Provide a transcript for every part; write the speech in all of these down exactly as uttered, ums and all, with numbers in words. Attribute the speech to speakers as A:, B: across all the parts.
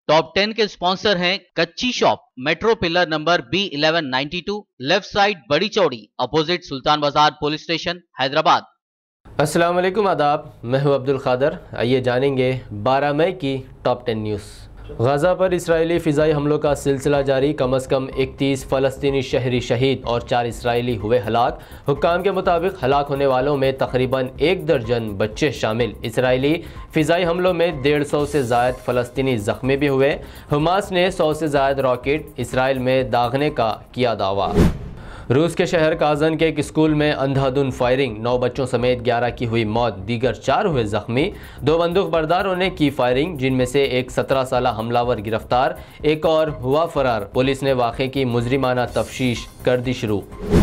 A: Top ten के sponsor हैं Kachchi shop, metro pillar number B eleven ninety two, left side बड़ी चौड़ी, opposite सुल्तान बाजार पुलिस स्टेशन, हैदराबाद।
B: अस्सलाम वालेकुम, आदाब। मैं हूं अब्दुल खादर। आइए जानेंगे बारह मई की टॉप टेन न्यूज़। गज़ा पर इसराइली फ़िज़ाई हमलों का सिलसिला जारी। कम अज़ कम इकतीस फ़लस्तीनी शहरी शहीद और चार इसराइली हुए हलाक। हुक्काम के मुताबिक हलाक होने वालों में तकरीबन एक दर्जन बच्चे शामिल। इसराइली फ़िज़ाई हमलों में डेढ़ सौ से ज़ायद फ़लस्तीनी ज़ख्मी भी हुए। हमास ने सौ से ज़ायद रॉकेट इसराइल में दागने का किया दावा। रूस के शहर काजन के एक स्कूल में अंधाधुंध फायरिंग, नौ बच्चों समेत ग्यारह की हुई मौत, दीगर चार हुए जख्मी। दो बंदूक बरदारों ने की फायरिंग, जिनमें से एक सत्रह साल हमलावर गिरफ्तार, एक और हुआ फरार। पुलिस ने वाक़े की मुजरिमाना तफ्तीश कर दी शुरू।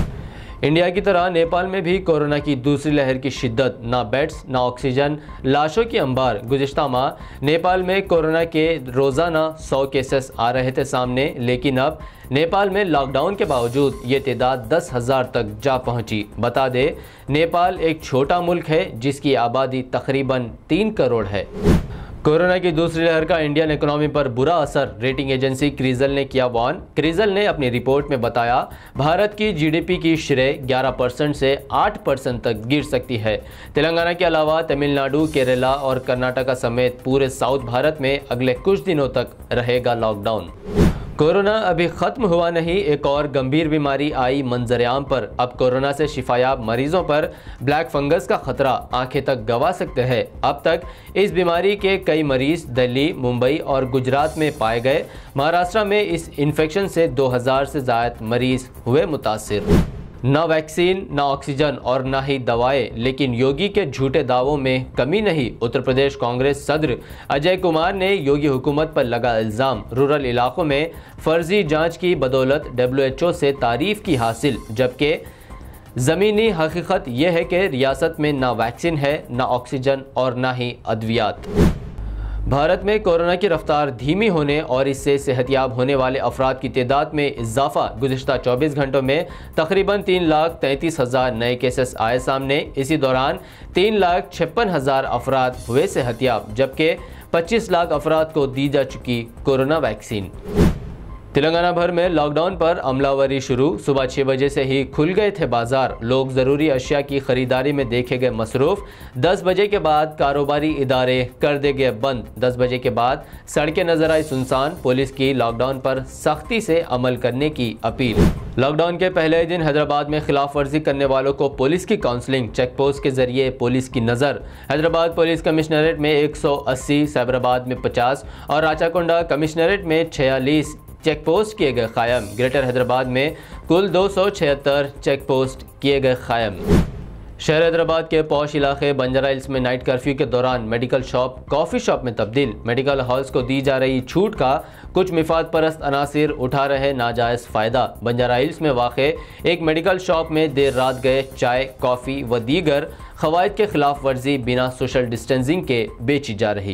B: इंडिया की तरह नेपाल में भी कोरोना की दूसरी लहर की शिद्दत, ना बेड्स ना ऑक्सीजन, लाशों की अंबार। गुज़िश्ता माह नेपाल में कोरोना के रोज़ाना सौ केसेस आ रहे थे सामने, लेकिन अब नेपाल में लॉकडाउन के बावजूद ये तादाद दस हज़ार तक जा पहुंची। बता दें, नेपाल एक छोटा मुल्क है जिसकी आबादी तकरीबन तीन करोड़ है। कोरोना की दूसरी लहर का इंडियन इकोनॉमी पर बुरा असर, रेटिंग एजेंसी क्रिजल ने किया वार्न। क्रिजल ने अपनी रिपोर्ट में बताया, भारत की जीडीपी की शरह ग्यारह परसेंट से आठ परसेंट तक गिर सकती है। तेलंगाना के अलावा तमिलनाडु, केरला और कर्नाटका समेत पूरे साउथ भारत में अगले कुछ दिनों तक रहेगा लॉकडाउन। कोरोना अभी ख़त्म हुआ नहीं, एक और गंभीर बीमारी आई मंजरेआम पर। अब कोरोना से शिफायाब मरीजों पर ब्लैक फंगस का खतरा आंखें तक गवा सकते हैं। अब तक इस बीमारी के कई मरीज दिल्ली, मुंबई और गुजरात में पाए गए। महाराष्ट्र में इस इन्फेक्शन से दो हज़ार से ज़ायद मरीज हुए मुतासिर। ना वैक्सीन, ना ऑक्सीजन और ना ही दवाएं, लेकिन योगी के झूठे दावों में कमी नहीं। उत्तर प्रदेश कांग्रेस सदर अजय कुमार ने योगी हुकूमत पर लगा इल्ज़ाम, रूरल इलाकों में फर्जी जांच की बदौलत डब्ल्यू एच ओ से तारीफ की हासिल, जबकि ज़मीनी हकीकत यह है कि रियासत में ना वैक्सीन है, ना ऑक्सीजन और ना ही अद्वियात। भारत में कोरोना की रफ्तार धीमी होने और इससे सेहतियाब होने वाले अफराद की तादाद में इजाफा। गुज़िश्ता चौबीस घंटों में तकरीबन तीन लाख तैंतीस हज़ार नए केसेस आए सामने। इसी दौरान तीन लाख छप्पन हज़ार अफराद हुए सेहतियाब, जबकि पच्चीस लाख अफराद को दी जा चुकी कोरोना वैक्सीन। तेलंगाना भर में लॉकडाउन पर अमलावरी शुरू। सुबह छः बजे से ही खुल गए थे बाजार। लोग ज़रूरी अशिया की खरीदारी में देखे गए मसरूफ़। दस बजे के बाद कारोबारी इदारे कर दे गए बंद। दस बजे के बाद सड़कें नजर आई सुनसान। पुलिस की लॉकडाउन पर सख्ती से अमल करने की अपील। लॉकडाउन के पहले दिन हैदराबाद में खिलाफ वर्जी करने वालों को पुलिस की काउंसलिंग, चेक पोस्ट के जरिए पुलिस की नज़र। हैदराबाद पुलिस कमिश्नरेट में एक सौ अस्सी, साबराबाद में पचास और राचाकोंडा कमिश्नरेट में छियालीस चेक पोस्ट किए गए कायम। ग्रेटर हैदराबाद में कुल दो सौ छिहत्तर चेक पोस्ट किए गए कायम। शहर हैदराबाद के पौश इलाके बंजारा हिल्स में नाइट कर्फ्यू के दौरान मेडिकल शॉप कॉफ़ी शॉप में तब्दील। मेडिकल हॉल्स को दी जा रही छूट का कुछ मिफाद परस्त अनासिर उठा रहे नाजायज़ फ़ायदा। बंजारा हिल्स में वाक़े एक मेडिकल शॉप में देर रात गए चाय, कॉफ़ी व दीगर क़वाइद के खिलाफ वर्जी बिना सोशल डिस्टेंसिंग के बेची जा रही।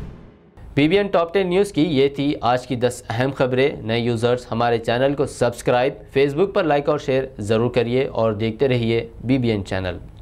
B: B B N top ten news की ये थी आज की दस अहम खबरें। नए यूज़र्स हमारे चैनल को सब्सक्राइब, फेसबुक पर लाइक और शेयर ज़रूर करिए और देखते रहिए बी बी एन चैनल।